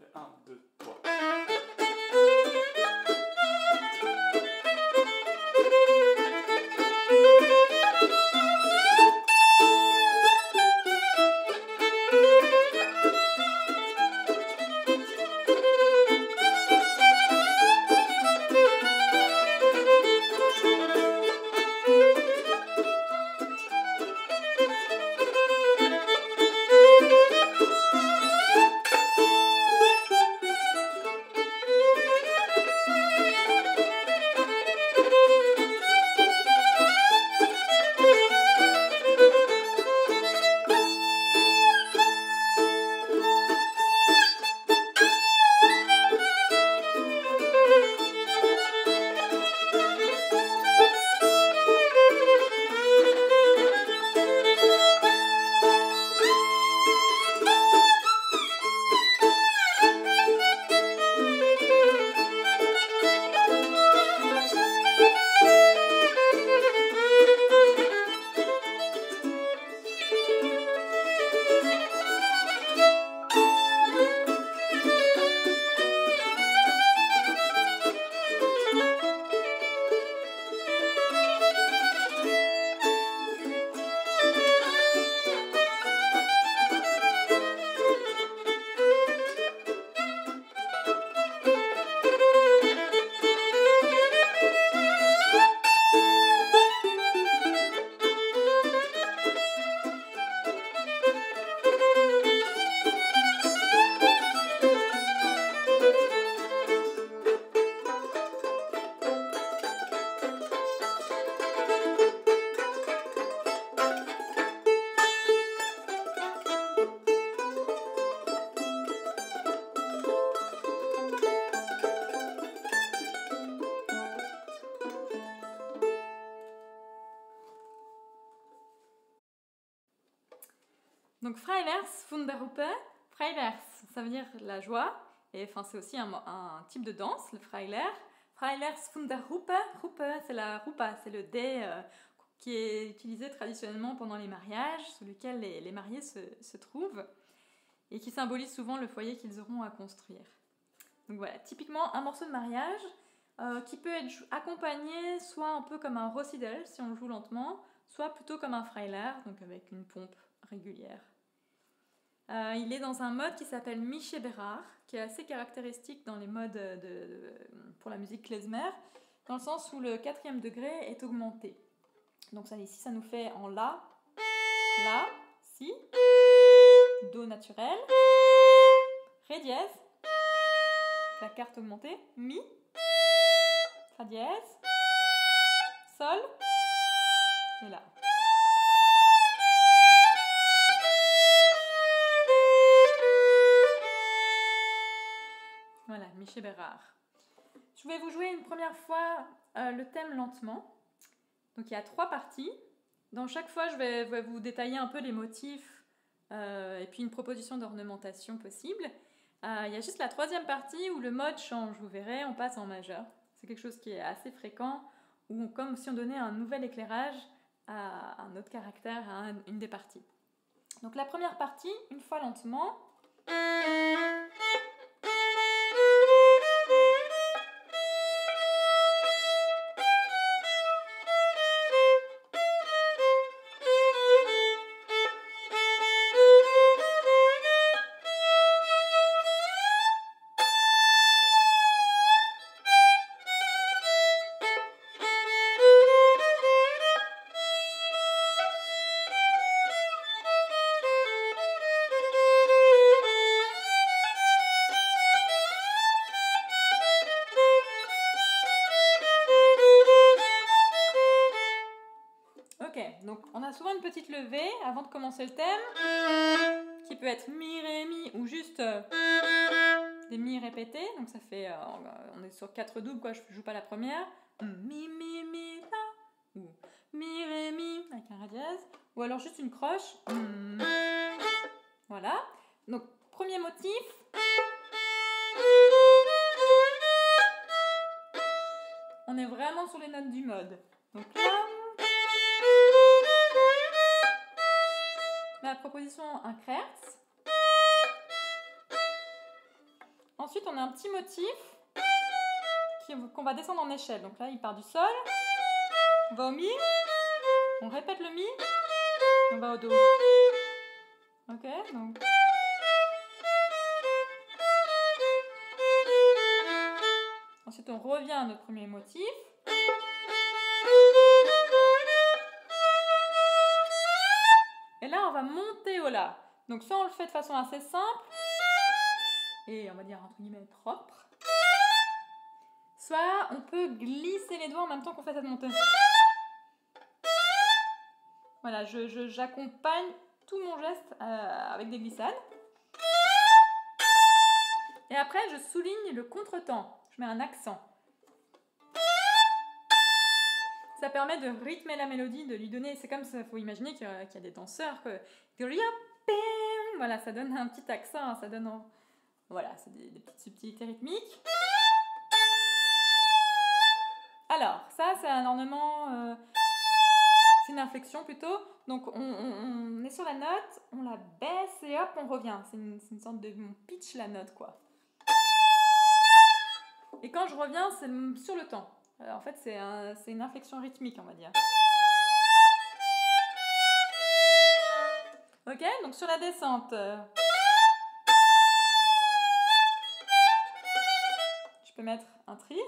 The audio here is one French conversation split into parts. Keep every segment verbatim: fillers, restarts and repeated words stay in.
un, deux, trois. Donc Freilers von der Ruppe, Freilers, ça veut dire la joie, et enfin c'est aussi un, un type de danse, le Freiler. Freilers von der Ruppe, Ruppe c'est la Rupa, c'est le dé euh, qui est utilisé traditionnellement pendant les mariages, sous lequel les, les mariés se, se trouvent, et qui symbolise souvent le foyer qu'ils auront à construire. Donc voilà, typiquement un morceau de mariage euh, qui peut être accompagné soit un peu comme un Rossiddel si on le joue lentement, soit plutôt comme un Freiler, donc avec une pompe régulière. Euh, il est dans un mode qui s'appelle Mische-Berard, qui est assez caractéristique dans les modes de, de, pour la musique klezmer, dans le sens où le quatrième degré est augmenté. Donc ça, ici, ça nous fait en La, La, Si, Do naturel, Ré dièse, la carte augmentée, Mi, Fa dièse, Sol, et La. Voilà, Mische-Berard. Je vais vous jouer une première fois euh, le thème lentement. Donc il y a trois parties. Dans chaque fois, je vais, vais vous détailler un peu les motifs euh, et puis une proposition d'ornementation possible. Euh, il y a juste la troisième partie où le mode change. Vous verrez, on passe en majeur. C'est quelque chose qui est assez fréquent, où on, comme si on donnait un nouvel éclairage à un autre caractère, à un, une des parties. Donc la première partie, une fois lentement. Donc on a souvent une petite levée avant de commencer le thème, qui peut être mi, ré, mi, ou juste euh, des mi répétés. Donc ça fait, euh, on est sur quatre doubles, quoi, je joue pas la première. Mi, mi, mi, la, ou mi, ré, mi, avec un ré dièse, ou alors juste une croche. Voilà. Donc premier motif. On est vraiment sur les notes du mode. Donc là, la proposition un Kreuz. Ensuite, on a un petit motif qu'on va descendre en échelle. Donc là, il part du sol, on va au mi, on répète le mi, on va au do. Ok, donc. Ensuite, on revient à notre premier motif. Et là, on va monter au la. Donc, soit on le fait de façon assez simple, et on va dire entre guillemets propre, soit on peut glisser les doigts en même temps qu'on fait cette montée. Voilà, je, je, j'accompagne tout mon geste euh, avec des glissades. Et après, je souligne le contretemps. Je mets un accent. Ça permet de rythmer la mélodie, de lui donner... C'est comme ça, il faut imaginer qu'il y, a, qu'il y a des danseurs que... Voilà, ça donne un petit accent, ça donne... Un... Voilà, c'est des, des petites subtilités rythmiques. Alors, ça, c'est un ornement... Euh, c'est une inflexion plutôt. Donc, on, on, on est sur la note, on la baisse et hop, on revient. C'est une, c'est une sorte de... On pitch la note, quoi. Et quand je reviens, c'est sur le temps. Alors, en fait, c'est un, c'est une inflexion rythmique, on va dire. Ok, donc sur la descente, euh, je peux mettre un tri.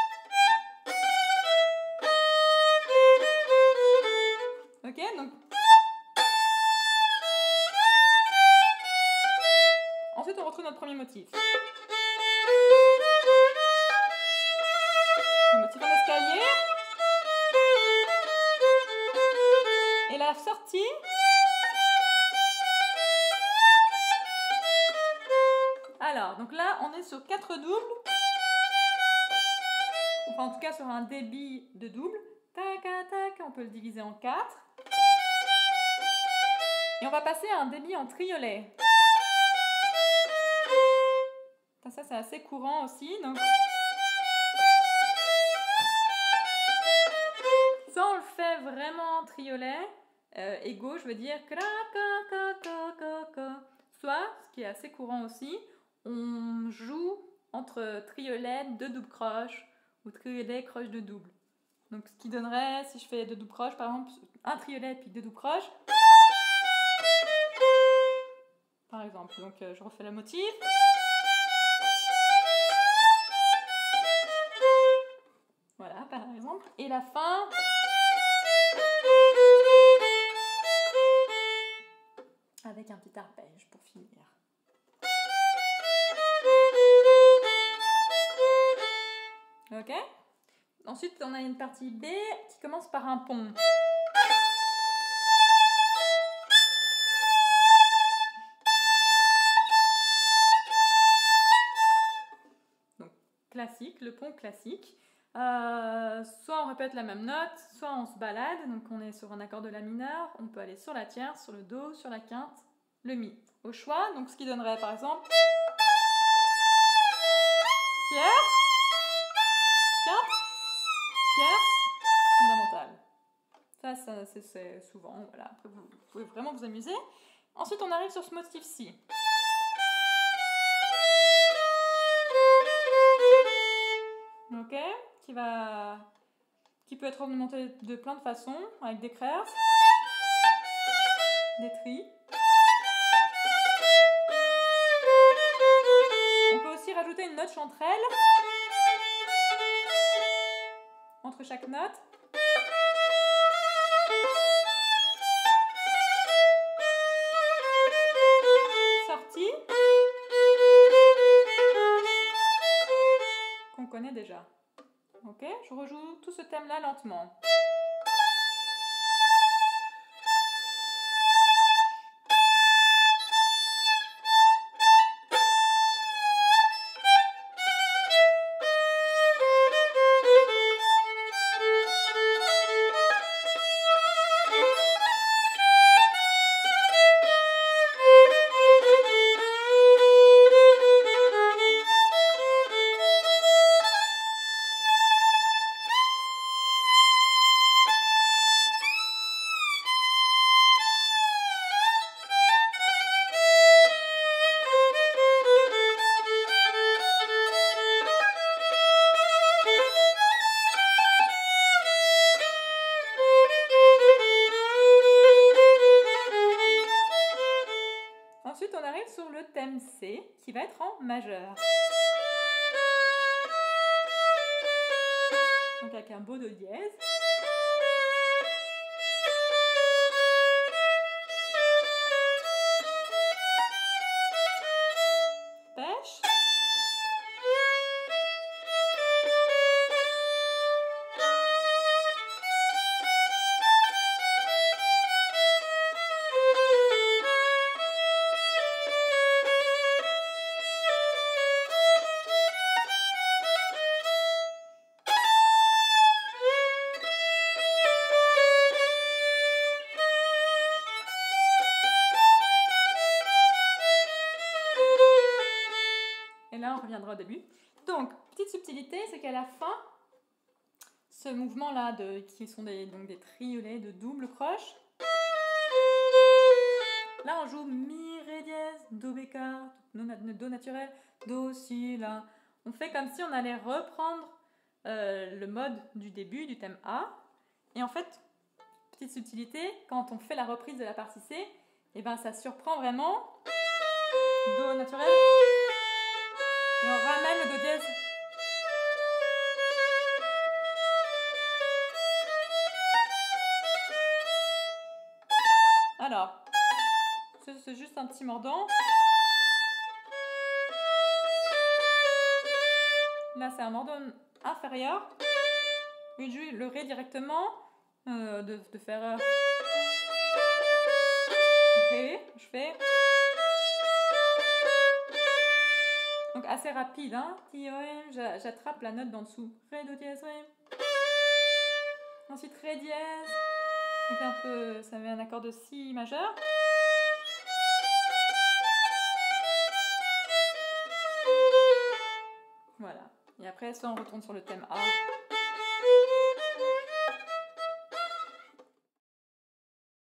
Ok, donc. Ensuite, on retrouve notre premier motif. Le motif en escalier. Et la sortie. Alors, donc là, on est sur quatre doubles. Enfin, en tout cas, sur un débit de double. Tac, tac, on peut le diviser en quatre. Et on va passer à un débit en triolet. Ça, c'est assez courant aussi. Donc... Ça, on le fait vraiment en triolet. Euh, égaux, je veux dire. Soit, ce qui est assez courant aussi, on joue entre triolet, deux doubles croches ou triolet, croche de double. Donc, ce qui donnerait, si je fais deux doubles croches, par exemple, un triolet puis deux doubles croches. Par exemple, donc euh, je refais le motif. Voilà, par exemple. Et la fin. Avec un petit arpège pour finir. Ok. Ensuite, on a une partie B qui commence par un pont. Donc, classique, le pont classique. Euh, soit on répète la même note, soit on se balade. Donc, on est sur un accord de la mineur. On peut aller sur la tierce, sur le do, sur la quinte, le mi. Au choix, donc ce qui donnerait par exemple tierce, quinte, tierce, fondamentale. Ça, ça c'est, c'est souvent, voilà. Après, vous, vous pouvez vraiment vous amuser. Ensuite, on arrive sur ce motif-ci. Ok, qui va, qui peut être ornementé de plein de façons, avec des crères, des tris. On peut aussi rajouter une note chanterelle entre chaque note. Sortie. Qu'on connaît déjà. Ok, je rejoue tout ce thème-là lentement. le thème C qui va être en majeur. Donc avec un beau do dièse. Pêche. Et là, on reviendra au début. Donc, petite subtilité, c'est qu'à la fin, ce mouvement-là, de, qui sont des, donc des triolets de double croche, là, on joue mi, ré dièse, do bécard, do naturel, do, si, la. On fait comme si on allait reprendre euh, le mode du début, du thème A. Et en fait, petite subtilité, quand on fait la reprise de la partie C, et ben, ça surprend vraiment do naturel. Et on ramène le do dièse. Alors, c'est juste un petit mordant. Là, c'est un mordant inférieur. Il joue le ré directement. Euh, de, de faire euh, ré. Je fais. Donc assez rapide, hein. J'attrape la note d'en dessous. Ré, do dièse, ré. Ensuite ré dièse. Donc un peu, ça met un accord de si majeur. Voilà. Et après, soit on retourne sur le thème A.